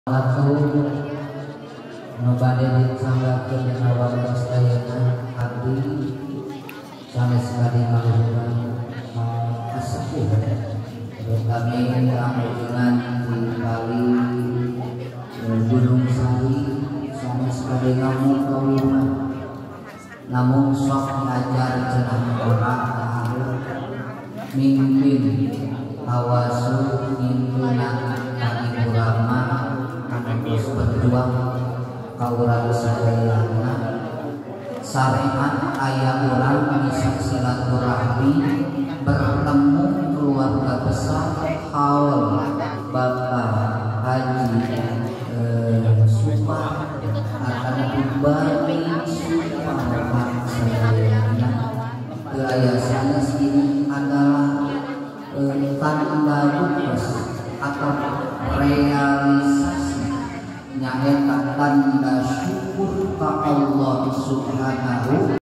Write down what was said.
Aku nobade disanggakeun dina wartos ayeuna abdi sanes bade ngaluhuran kasepuh kami ngaluhuran di kali Gunung Sari sanes bade ngamukawiman namun sok ngajar cenah urang mimpin tawasul ngimpunan kami urama terus berjuang kaurang sadayana syariat aya urang bisa silaturahmi bertemu keluarga besar haul Bapak Haji Supar akan dibagi Supar sadayana keayasana ini adalah tanda lupus atau realisasi nyaeta tanda syukur ka Allah Subhanahu